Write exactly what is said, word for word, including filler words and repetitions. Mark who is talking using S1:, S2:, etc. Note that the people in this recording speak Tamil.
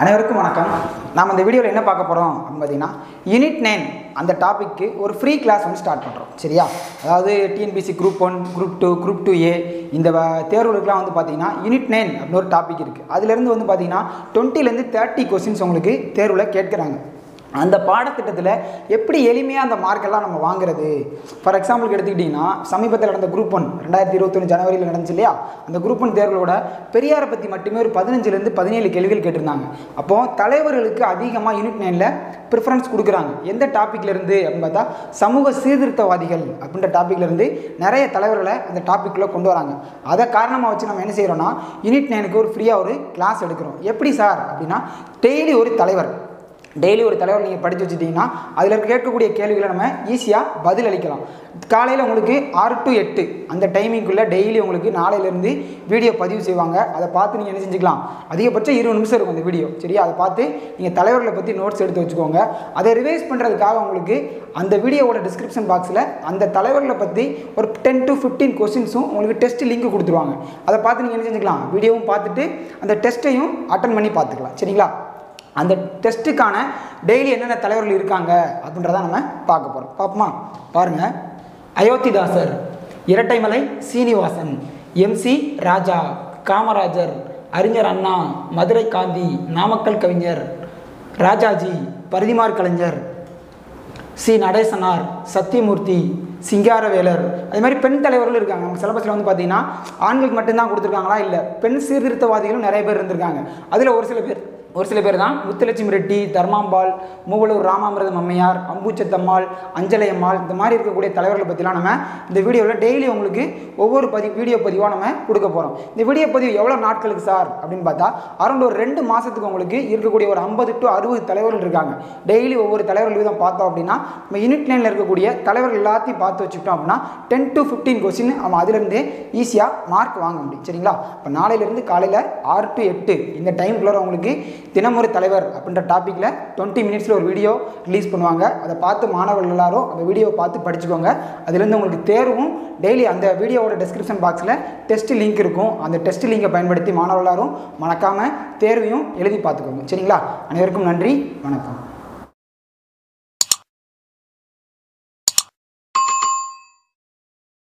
S1: அனைவருக்கும் வணக்கம். நாம் இந்த வீடியோவில் என்ன பார்க்க போகிறோம் அப்படின்னு பார்த்தீங்கன்னா, யூனிட் நைன் அந்த டாப்பிக்கு ஒரு ஃப்ரீ கிளாஸ் வந்து ஸ்டார்ட் பண்ணுறோம். சரியா? அதாவது TNPSC group one, group two, group two A இந்த தேர்வுகளுக்குலாம் வந்து பார்த்தீங்கன்னா யூனிட் நைன் அப்படின்னு ஒரு டாபிக் இருக்குது. அதுலேருந்து வந்து பார்த்தீங்கன்னா டுவெண்ட்டிலேருந்து தேர்ட்டி கொஸ்டின்ஸ் உங்களுக்கு தேர்வில் கேட்குறாங்க. அந்த பாடத்திட்டத்தில் எப்படி எளிமையாக அந்த மார்க்கெல்லாம் நம்ம வாங்குறது. ஃபார் எக்ஸாம்பிளுக்கு எடுத்துக்கிட்டிங்கன்னா, சமீபத்தில் நடந்த குரூப் ஒன் ரெண்டாயிரத்தி இருபத்தொன்று ஜனவரியில் நடந்துச்சு இல்லையா? அந்த குரூப் ஒன் தேர்வுகளோட பெரியாரை பற்றி மட்டுமே ஒரு பதினஞ்சுலேருந்து பதினேழு கேள்விகள் கேட்டிருந்தாங்க. அப்போது தலைவர்களுக்கு அதிகமாக யூனிட் நைனில் ப்ரிஃபரன்ஸ் கொடுக்குறாங்க. எந்த டாப்பிக்லேருந்து அப்படின்னு பார்த்தா, சமூக சீர்திருத்தவாதிகள் அப்படின்ற டாப்பிக்லேருந்து நிறைய தலைவர்களை அந்த டாப்பிக்கில் கொண்டு வராங்க. அதை காரணமாக வச்சு நம்ம என்ன செய்கிறோன்னா, யூனிட் நைனுக்கு ஒரு ஃப்ரீயாக ஒரு கிளாஸ் எடுக்கிறோம். எப்படி சார் அப்படின்னா, டெய்லி ஒரு தலைவர் டெய்லி ஒரு தலைவர் நீங்கள் படித்து வச்சுட்டிங்கன்னா அதில் கேட்கக்கூடிய கேள்விகளை நம்ம ஈஸியாக பதில் அளிக்கலாம். காலையில் உங்களுக்கு ஆறு டு எட்டு அந்த டைமிங்குள்ளே டெய்லி உங்களுக்கு நாளையிலேருந்து வீடியோ பதிவு செய்வாங்க. அதை பார்த்து நீங்கள் என்ன செஞ்சுக்கலாம், அதிகபட்சம் இருபது நிமிஷம் இருக்கும் அந்த வீடியோ. சரியா? அதை பார்த்து நீங்கள் தலைவர்களை பற்றி நோட்ஸ் எடுத்து வச்சுக்கோங்க. அதை ரிவைஸ் பண்ணுறதுக்காக உங்களுக்கு அந்த வீடியோவோட டிஸ்கிரிப்ஷன் பாக்ஸில் அந்த தலைவர்களை பற்றி ஒரு டென் டு ஃபிஃப்டீன் கொஸ்டின்ஸும் உங்களுக்கு டெஸ்ட் லிங்க் கொடுத்துருவாங்க. அதை பார்த்து நீங்கள் என்ன செஞ்சுக்கலாம், வீடியோவும் பார்த்துட்டு அந்த டெஸ்ட்டையும் அட்டன் பண்ணி பார்த்துக்கலாம். சரிங்களா? அந்த டெஸ்ட்டுக்கான டெய்லி என்னென்ன தலைவர்கள் இருக்காங்க அப்படின்றத நம்ம பார்க்க போகிறோம். பார்ப்போமா? பாருங்கள். Ayothidasar, Rettaimalai Srinivasan, MC Raja, Kamarajar, Arignar Anna, Madurai Gandhi, Namakkal Kavignar, Rajaji, Parithimar Kalaignar, C Natesanar, Sathyamurthy, Singaravelar. அதே மாதிரி பெண் தலைவர்கள் இருக்காங்க. நம்ம சிலபஸில் வந்து பார்த்தீங்கன்னா ஆண்களுக்கு மட்டும்தான் கொடுத்துருக்காங்களா? இல்லை, பெண் சீர்திருத்தவாதிகளும் நிறைய பேர் இருந்திருக்காங்க. அதில் ஒரு சில பேர் ஒரு சில பேர் தான் முத்துலட்சுமி ரெட்டி, தர்மாம்பாள், மூவலூர் ராமாமிர்தம் அம்மையார், அம்பூச்சத்தம்மாள், அஞ்சலையம்மாள், இந்த மாதிரி இருக்கக்கூடிய தலைவர்களை பற்றிலாம் நம்ம இந்த வீடியோவில் டெய்லி உங்களுக்கு ஒவ்வொரு பதிவு வீடியோ பதிவாக நம்ம கொடுக்க போகிறோம். இந்த வீடியோ பதிவு எவ்வளோ நாட்களுக்கு சார் அப்படின்னு பார்த்தா, அரௌண்ட் ஒரு ரெண்டு மாதத்துக்கு உங்களுக்கு இருக்கக்கூடிய ஒரு ஐம்பது டு அறுபது தலைவர்கள் இருக்காங்க. டெய்லி ஒவ்வொரு தலைவர்கள் தான் பார்த்தோம் அப்படின்னா, நம்ம யூனிட் நைனில் இருக்கக்கூடிய தலைவர்கள் எல்லாத்தையும் பார்த்து வச்சுக்கிட்டோம் அப்படின்னா டென் டு ஃபிஃப்டீன் கொஸ்டின் நம்ம அதிலிருந்து ஈஸியாக மார்க் வாங்க முடியும். சரிங்களா? இப்போ நாளையிலேருந்து காலையில் ஆறு டு எட்டு இந்த டைம்குள்ளே உங்களுக்கு தினமொரு தலைவர் அப்படின்ற டாப்பிக்கில் டுவெண்ட்டி மினிட்ஸில் ஒரு வீடியோ ரிலீஸ் பண்ணுவாங்க. அதை பார்த்து மாணவர்கள் எல்லாரும் அந்த வீடியோவை பார்த்து படிச்சுக்கோங்க. அதுலேருந்து உங்களுக்கு தேர்வும் டெய்லி அந்த வீடியோவோட டிஸ்கிரிப்ஷன் பாக்ஸில் டெஸ்ட் லிங்க் இருக்கும். அந்த டெஸ்ட் லிங்கை பயன்படுத்தி மாணவர்கள் எல்லாரும் மறக்காமல் தேர்வையும் எழுதி பார்த்துக்கோங்க. சரிங்களா? அனைவருக்கும் நன்றி, வணக்கம்.